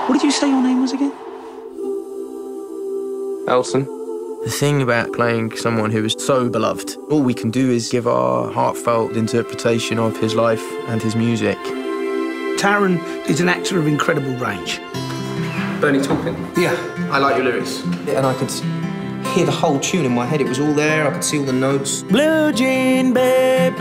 What did you say your name was again? Elton. The thing about playing someone who is so beloved, all we can do is give our heartfelt interpretation of his life and his music. Taron is an actor of incredible range. Bernie Taupin. Yeah. I like your lyrics. And I could hear the whole tune in my head. It was all there. I could see all the notes. Blue jean baby,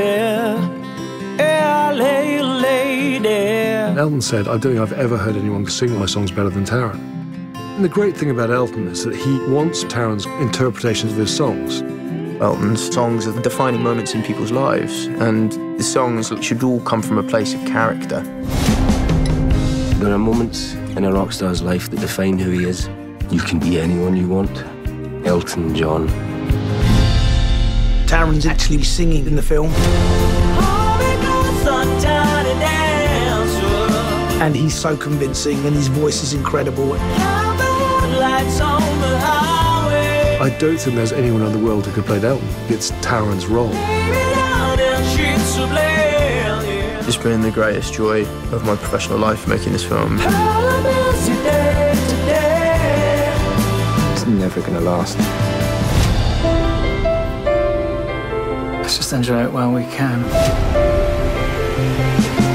LA lady. Elton said, I don't think I've ever heard anyone sing my songs better than Taron. And the great thing about Elton is that he wants Taron's interpretations of his songs. Elton's songs are defining moments in people's lives, and the songs should all come from a place of character. There are moments in a rock star's life that define who he is. You can be anyone you want. Elton John. Taron's actually singing in the film. And he's so convincing, and his voice is incredible. I don't think there's anyone in the world who could play Elton. It's Taron's role. It's been the greatest joy of my professional life making this film. It's never gonna last. Let's just enjoy it while we can.